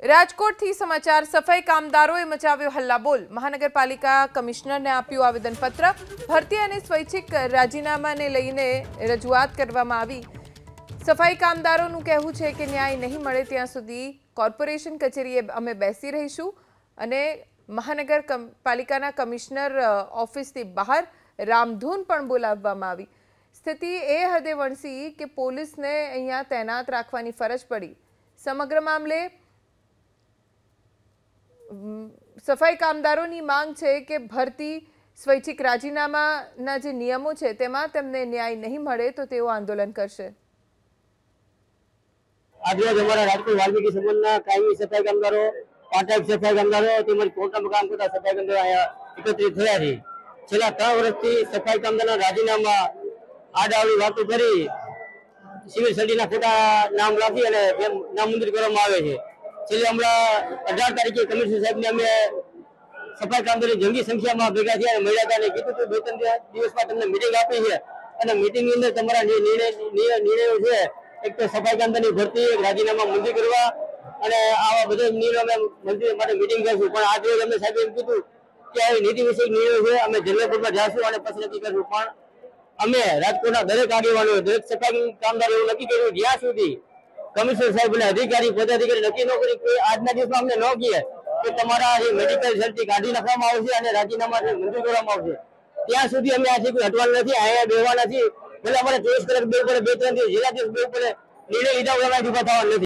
રાજકોટથી સમાચાર સફાઈ કામદારોએ મચાવ્યો હલ્લાબોલ। મહાનગરપાલિકા કમિશનરને આપ્યું આવેદનપત્ર। ભરતી અને સ્વૈચ્છિક રાજીનામાને લઈને રજૂઆત કરવામાં આવી। સફાઈ કામદારોનું કહેવું છે કે ન્યાય નહીં મળે ત્યાં સુધી કોર્પોરેશન કચેરીએ અમે બેસી રહીશું અને મહાનગરપાલિકાના કમિશનર ઓફિસથી બહાર રામધૂન પણ બોલાવવામાં આવી। સ્થિતિ એ હદે વણસી કે પોલીસને અહીંયા તૈનાત રાખવાની ફરજ પડી। સમગ્ર મામલે સફાઈ કામદારોની માંગ છે કે ભરતી સ્વૈચ્છિક રાજીનામાના જે નિયમો છે તેમાં તેમને ન્યાય નહીં મળે તો તેઓ આંદોલન કરશે। आज हमारा राजकोट वाल्मीकि समाजना कायमी सफाई कामदारों पार्ट टाइम सफाई कामदारों તેમજ કોર્ટમાં કામ કરતા સફાઈ કામદારો અહીંયા એકત્રિત થયા છે। છેલ્લા 3 વર્ષથી સફાઈ કામદારોના રાજીનામા આડાવડી વાતો કરી સિવિલ સર્જનના ખોટા નામ રાખી અને નામંજૂર કરવામાં આવે છે। છેલ્લે હમણાં 18 તારીખે કમિશનર સાહેબને અમે સફાઈ કામદારોની જંગી સંખ્યામાં ભેગા થયા અને મળ્યા હતા અને કીધું કે 2-3 દિવસમાં તમને મીટિંગ આપી છે અને મીટિંગની અંદર તમારા નિર્ણયો છે एक तो सफाई कामदार भर्ती राजीनामा मंजूर करवा आवा बधा निर्णय मंजूर माटे मीटिंग करशुं पण आज रोज अमे साहेबे एम कीधुं के आ नीति विषयक निर्णय छे अमे जिल्ला कोर्टमां जाशुं अने पछी नक्की करशुं पण अमे राजकोटना दरेक आगेवानो दरेक सफाई कामदार एवुं नक्की कर्युं ज्यां सुधी कमिशनर साहेब अने अधिकारी पदाधिकारी नक्की न करे के आजना दिवसमां अમને न कहे के तमारा जे मेडिकल सर्टिफिकेट काढी नाखवामां आवशे अने राजीनामा मंजूर करवामां आवशे त्यां सुधी अमे आजे कोई हटवाना नथी आया बेवा नथी भले अमारे 24 कलाक बेव पड़े 2-3 દિવસ જેલા દિવસ બેવ પડે निर्णय लीधा वगैरह उभा थवाना नथी।